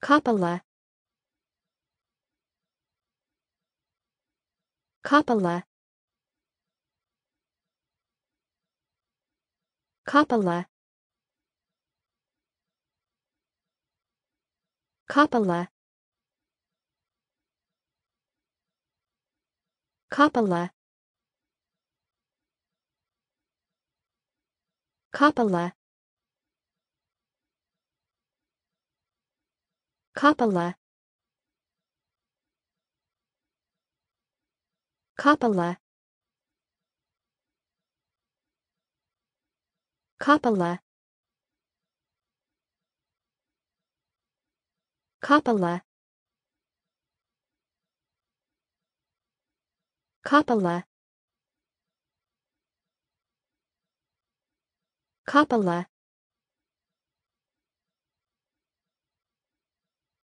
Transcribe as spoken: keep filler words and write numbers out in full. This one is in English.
Coppola. Coppola. Coppola. Coppola. Coppola. Coppola. Coppola. Coppola. Coppola. Coppola. Coppola. Coppola.